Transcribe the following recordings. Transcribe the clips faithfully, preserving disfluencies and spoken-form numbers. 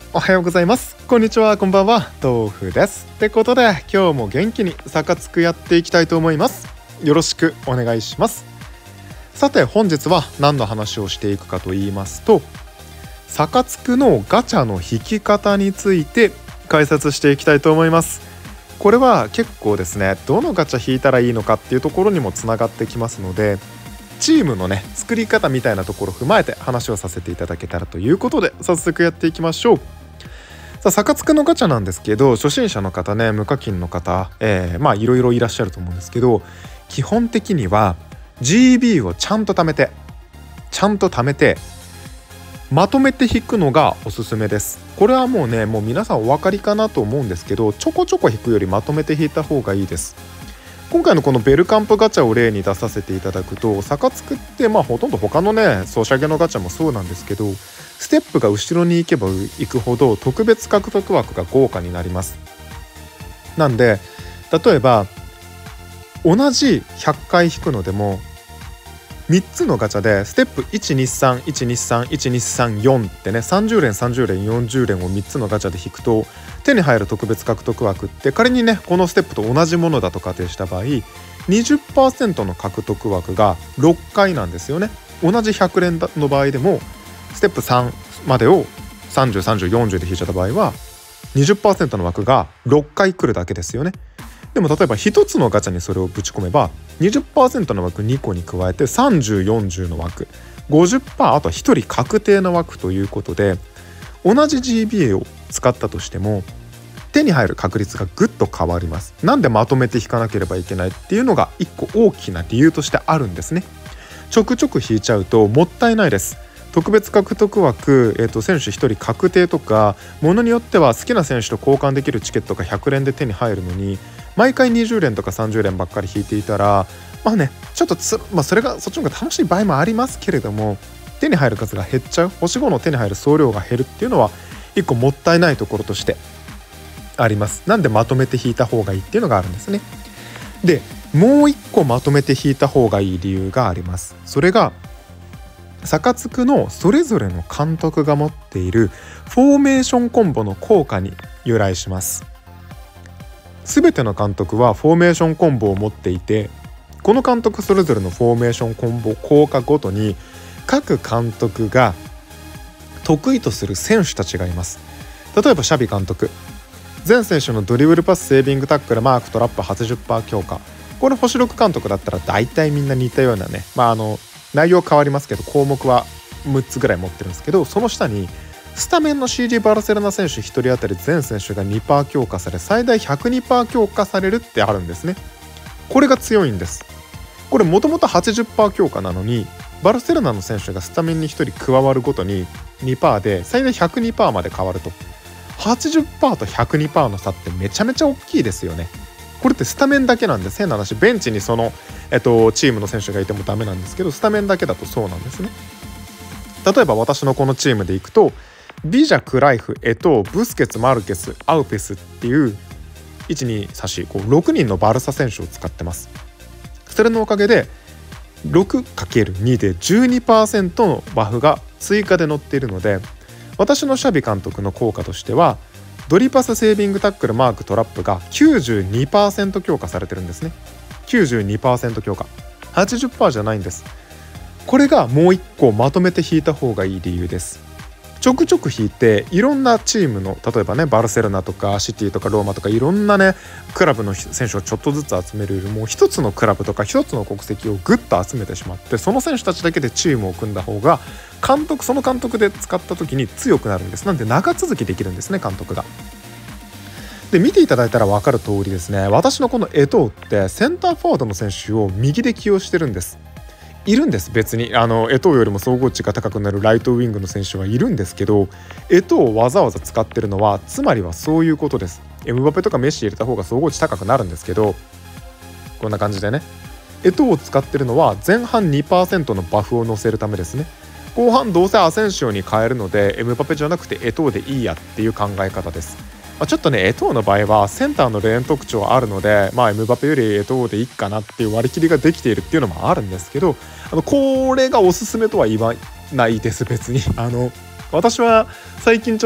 おはようございます。こんにちは、こんばんは、豆腐ですってことで、今日も元気にサカツクやっていきたいと思います。よろしくお願いします。さて本日は何の話をしていくかと言いますと、サカツクのガチャの引き方について解説していきたいと思います。これは結構ですね、どのガチャ引いたらいいのかっていうところにもつながってきますので、チームのね作り方みたいなところを踏まえて話をさせていただけたらということで、早速やっていきましょう。さあ、サカツクのガチャなんですけど、初心者の方ね、無課金の方、えー、まあいろいろいらっしゃると思うんですけど、基本的には ジービー をちゃんと貯めてちゃんと貯めてまとめて引くのがおすすめです。これはもうね、もう皆さんお分かりかなと思うんですけど、ちょこちょこ引くよりまとめて引いた方がいいです。今回のこのベルカンプガチャを例に出させていただくと、サカツクってまあほとんど他のねソシャゲのガチャもそうなんですけど、ステップが後ろに行けば行くほど特別獲得枠が豪華になります。なんで例えば同じひゃっかい引くのでもみっつのガチャでステップいちにさんいちにさんいちにさんよんってね、さんじゅう連さんじゅう連よんじゅう連をみっつのガチャで引くと手に入る特別獲得枠って、仮にねこのステップと同じものだと仮定した場合 にじゅっパーセント の獲得枠がろっかいなんですよね。同じひゃく連の場合でもステップさんまでをさんじゅう、さんじゅう、よんじゅうで引いちゃった場合は にじゅっパーセント の枠がろっかい来るだけですよね。でも例えばひとつのガチャにそれをぶち込めば にじゅっパーセント の枠にこに加えてさんじゅう、よんじゅうの枠 ごじゅっパーセント、あとはひとり確定の枠ということで、同じ ジービーエー を使ったとしても手に入る確率がぐっと変わります。なんでまとめて引かなければいけないっていうのが一個大きな理由としてあるんですね。ちょくちょく引いちゃうともったいないです。特別獲得枠、えー、と選手ひとり確定とか、ものによっては好きな選手と交換できるチケットがひゃく連で手に入るのに毎回にじゅう連とかさんじゅう連ばっかり引いていたら、まあねちょっとつ、まあ、それがそっちの方が楽しい場合もありますけれども、手に入る数が減っちゃう、星ごの手に入る総量が減るっていうのは一個もったいないところとしてあります。なんでまとめて引いた方がいいっていうのがあるんですね。でもう一個まとめて引いた方がいい理由があります。それがサカツクのそれぞれの監督が持っているフォーメーションコンボの効果に由来します。すべての監督はフォーメーションコンボを持っていて、この監督それぞれのフォーメーションコンボ効果ごとに各監督が得意とする選手たちがいます。例えばシャビ監督、全選手のドリブルパスセービングタックルマークトラップ はちじゅっパーセント 強化。これ星ろく監督だったら大体みんな似たようなね、まああの内容変わりますけど項目はむっつぐらい持ってるんですけど、その下にスタメンの シージー バルセロナ選手ひとり当たり全選手が にパーセント 強化され最大 ひゃくにパーセント 強化されるってあるんですね。これが強いんです。これもともと はちじゅっパーセント 強化なのに、バルセロナの選手がスタメンにひとり加わるごとに にパーセント で最大 ひゃくにパーセント まで変わると、はちじゅっパーセント と ひゃくにパーセント の差ってめちゃめちゃ大きいですよね。これってスタメンだけなんです。変な話、ベンチにその、えっと、チームの選手がいてもダメなんですけど、スタメンだけだとそうなんですね。例えば私のこのチームでいくと、ビジャ、クライフ、エトー、ブスケツ、マルケス、アウペスっていういちにさしこうろくにんのバルサ選手を使ってます。それのおかげで ろくかけるに で じゅうにパーセント のバフが追加で載っているので、私のシャビ監督の効果としてはドリパスセービングタックルマークトラップが きゅうじゅうにパーセント 強化されてるんですね。 きゅうじゅうにパーセント 強化、 はちじゅっパーセント じゃないんです。これがもう一個まとめて引いた方がいい理由です。ちょくちょく引いていろんなチームの、例えばねバルセロナとかシティとかローマとかいろんなねクラブの選手をちょっとずつ集めるよりも、一つのクラブとか一つの国籍をぐっと集めてしまって、その選手たちだけでチームを組んだ方が監督その監督で使った時に強くなるんです。なんで長続きできるんですね、監督が。で見ていただいたら分かる通りですね、私のこのエトーってセンターフォワードの選手を右で起用してるんです。いるんです、別にあのエトーよりも総合値が高くなるライトウィングの選手はいるんですけど、エトーをわざわざ使ってるのはつまりはそういうことです。エムバペとかメッシ入れた方が総合値高くなるんですけど、こんな感じでねエトーを使ってるのは前半 にパーセント のバフを乗せるためですね。後半どうせアセンシオに変えるのでエムバペじゃなくてエトーでいいやっていう考え方です。まあ、ちょっとねエトーの場合はセンターのレーン特徴あるので、まあ、エムバペよりエトーでいいかなっていう割り切りができているっていうのもあるんですけど、あのこれがおすすめとは言わないです。別にあの私は最近ちょっ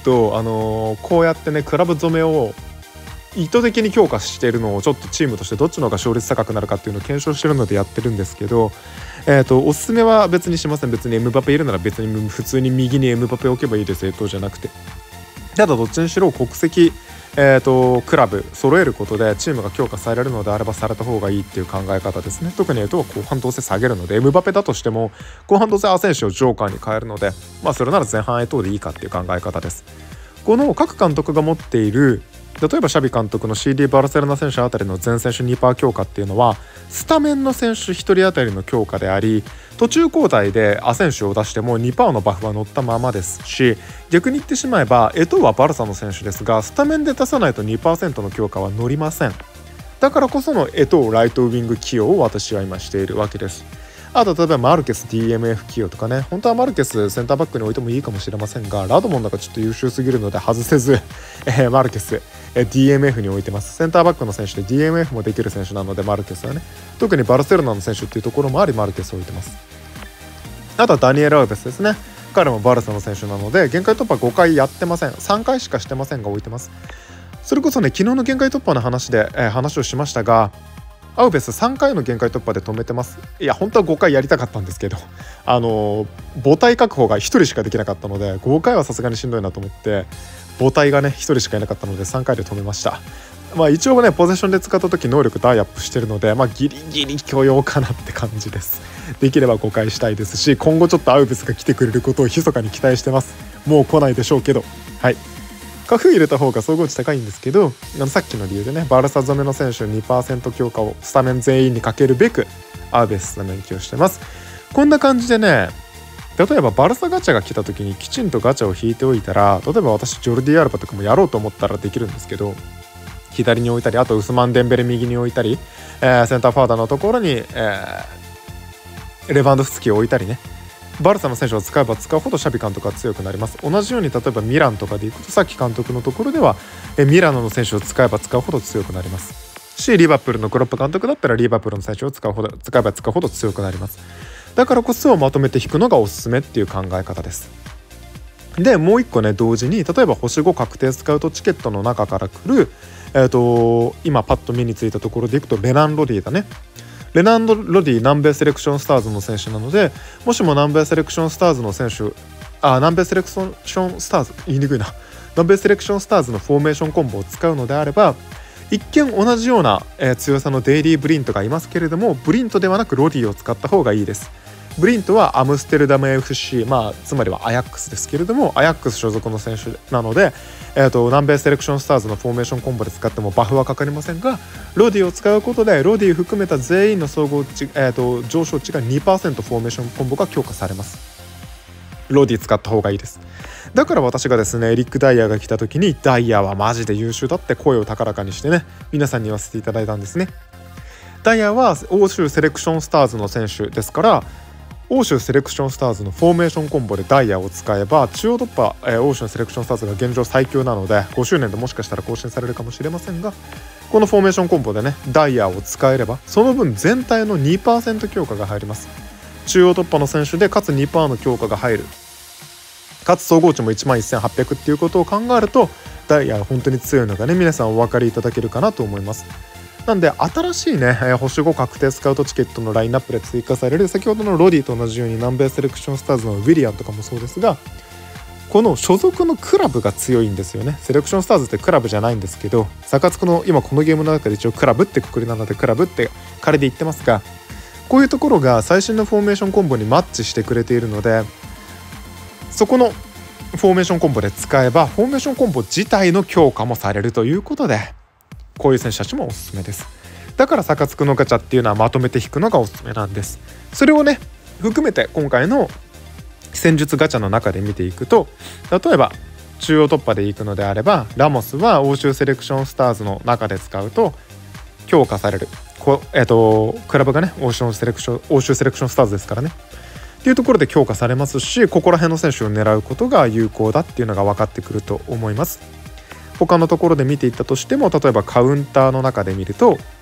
と、あのー、こうやってねクラブ染めを意図的に強化しているのをちょっとチームとしてどっちの方が勝率高くなるかっていうのを検証してるのでやってるんですけど、えーとおすすめは別にしません。別にエムバペいるなら別に普通に右にエムバペ置けばいいですよとじゃなくて、ただどっちにしろ国籍えーとクラブ揃えることでチームが強化されるのであればされた方がいいっていう考え方ですね。特に言うと後半どうせ下げるので、エムバペだとしても後半どうせアセンシをジョーカーに変えるので、まあそれなら前半エトーでいいかっていう考え方です。この各監督が持っている、例えばシャビ監督の シーディー バルセロナ選手あたりの全選手 にパーセント 強化っていうのはスタメンの選手ひとり当たりの強化であり、途中交代でアセンシを出しても にパーセント のバフは乗ったままですし、逆に言ってしまえばエトーはバルサの選手ですがスタメンで出さないと にパーセント の強化は乗りません。だからこそのエトーライトウィング起用を私は今しているわけです。あと例えばマルケス ディーエムエフ 起用とかね、本当はマルケスセンターバックに置いてもいいかもしれませんが、ラドモンなんかちょっと優秀すぎるので外せず、えー、マルケス、えー、ディーエムエフ に置いてます。センターバックの選手で ディーエムエフ もできる選手なのでマルケスはね、特にバルセロナの選手っていうところもありマルケスを置いてます。あとはダニエル・アウベスですね。彼もバルサの選手なので限界突破ごかいやってません。さんかいしかしてませんが置いてます。それこそね昨日の限界突破の話で、えー、話をしましたが、アウベスさんかいの限界突破で止めてます。いや本当はごかいやりたかったんですけど、あのー、母体確保がひとりしかできなかったのでごかいはさすがにしんどいなと思って母体がねひとりしかいなかったのでさんかいで止めました。まあ一応ねポゼッションで使った時能力大アップしてるので、まあギリギリ許容かなって感じです。できればごかいしたいですし、今後ちょっとアウベスが来てくれることを密かに期待してます。もう来ないでしょうけど、はいカフ入れた方が総合値高いんですけど、あのさっきの理由でねバルサ染めの選手 にパーセント 強化をスタメン全員にかけるべくアウベススタメン起用してます。こんな感じでね、例えばバルサガチャが来た時にきちんとガチャを引いておいたら、例えば私ジョルディ・アルバとかもやろうと思ったらできるんですけど、左に置いたり、あとウスマン・デンベレ右に置いたり、えー、センターフォワードのところに、えー、レバンドフスキを置いたりね、バルサの選手を使えば使うほどシャビ監督は強くなります。同じように例えばミランとかでいくとさっき監督のところではえミラノの選手を使えば使うほど強くなりますし、リバプールのクロップ監督だったらリバプールの選手を使うほど使えば使うほど強くなります。だからこそまとめて引くのがおすすめっていう考え方です。でもう一個ね同時に、例えば星ご確定スカウトチケットの中から来る、えー、と今パッと目についたところでいくとレナン・ロディだね。レナンド・ロディ南米セレクションスターズの選手なので、もしも南米セレクションスターズの選手あ南米セレクションスターズ言いにくいな南米セレクションスターズのフォーメーションコンボを使うのであれば、一見同じような、えー、強さのデイリー・ブリントがいますけれども、ブリントではなくロディを使った方がいいです。ブリントはアムステルダム エフシー、まあ、つまりはアヤックスですけれども、アヤックス所属の選手なので、えー、と南米セレクションスターズのフォーメーションコンボで使ってもバフはかかりませんが、ロディを使うことでロディ含めた全員の総合値、えー、と上昇値が にパーセント フォーメーションコンボが強化されます。ロディ使った方がいいです。だから私がですねエリック・ダイヤが来た時にダイヤはマジで優秀だって声を高らかにしてね皆さんに言わせていただいたんですね。ダイヤは欧州セレクションスターズの選手ですから、欧州セレクションスターズのフォーメーションコンボでダイヤを使えば中央突破、えー、欧州セレクションスターズが現状最強なのでごしゅうねんでもしかしたら更新されるかもしれませんが、このフォーメーションコンボでねダイヤを使えればその分全体の にパーセント 強化が入ります。中央突破の選手でかつ にパーセント の強化が入る、かつ総合値もいちまんせんはっぴゃくっていうことを考えるとダイヤは本当に強いのがね皆さんお分かりいただけるかなと思います。なんで新しいね星ご確定スカウトチケットのラインナップで追加される先ほどのロディと同じように南米セレクションスターズのウィリアンとかもそうですが、この所属のクラブが強いんですよね。セレクションスターズってクラブじゃないんですけど、サカツクの今このゲームの中で一応クラブってくくりなのでクラブって仮で言ってますが、こういうところが最新のフォーメーションコンボにマッチしてくれているので、そこのフォーメーションコンボで使えばフォーメーションコンボ自体の強化もされるということで、こういう選手たちもおすすめです。だからサカツクのガチャっていうのはまとめて引くのがおすすめなんです。それをね含めて今回の戦術ガチャの中で見ていくと、例えば中央突破でいくのであればラモスは欧州セレクションスターズの中で使うと強化される、こ、えー、とクラブがね欧州セレクション欧州セレクションスターズですからねっていうところで強化されますし、ここら辺の選手を狙うことが有効だっていうのが分かってくると思います。他のところで見ていったとしても、例えばカウンターの中で見ると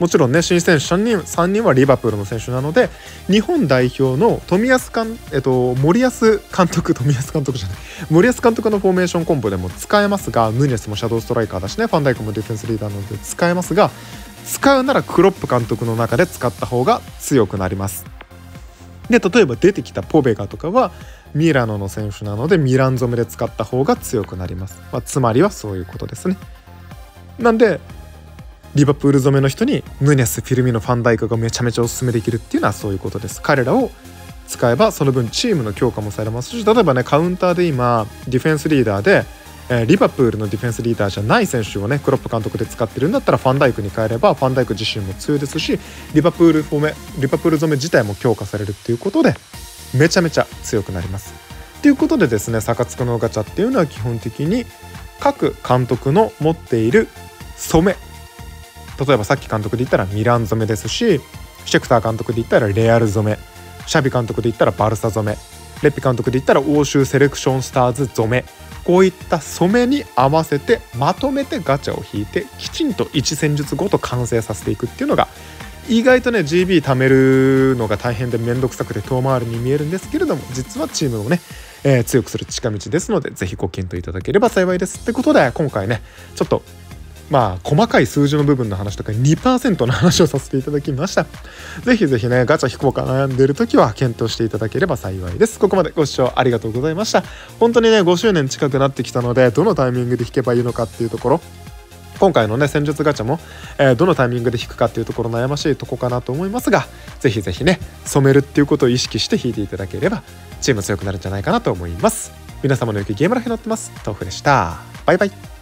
もちろんね新選手さんにん、さんにんはリバプールの選手なので、日本代表の冨安監、えっと、森保監督冨安監督じゃない森保監督のフォーメーションコンボでも使えますが、ヌニェスもシャドウストライカーだしね、ファンダイクもディフェンスリーダーなので使えますが、使うならクロップ監督の中で使った方が強くなります。で例えば出てきたポベガとかはミラノの選手なのでミラン染めで使った方が強くなります、まあ、つまりはそういうことですね。なんでリバプール染めの人にヌネス、フィルミーノ、ファンダイクがめちゃめちゃおすすめできるっていうのはそういうことです。彼らを使えばその分チームの強化もされますし、例えばねカウンターで今ディフェンスリーダーで、えー、リバプールのディフェンスリーダーじゃない選手をねクロップ監督で使ってるんだったらファンダイクに変えればファンダイク自身も強いですし、リバプール染めリバプール染め自体も強化されるっていうことでめちゃめちゃ強くなります。ということでですね、サカツクのガチャっていうのは基本的に各監督の持っている染め、例えばさっき監督で言ったらミラン染めですし、シェクター監督で言ったらレアル染め、シャビ監督で言ったらバルサ染め、レッピ監督で言ったら欧州セレクションスターズ染め、こういった染めに合わせてまとめてガチャを引いてきちんといち戦術ごと完成させていくっていうのが意外とね ジービー 貯めるのが大変で面倒くさくて遠回りに見えるんですけれども、実はチームをね、えー、強くする近道ですので、ぜひご検討いただければ幸いです。ってことで今回ねちょっとまあ細かい数字の部分の話とか にパーセント の話をさせていただきました。ぜひぜひねガチャ引こうか悩んでいる時は検討していただければ幸いです。ここまでご視聴ありがとうございました。本当にねごしゅうねん近くなってきたので、どのタイミングで引けばいいのかっていうところ、今回のね戦術ガチャも、えー、どのタイミングで引くかっていうところ悩ましいとこかなと思いますが、ぜひぜひね染めるっていうことを意識して引いていただければチーム強くなるんじゃないかなと思います。皆様の良きゲームライフになってます。豆腐でした。バイバイ。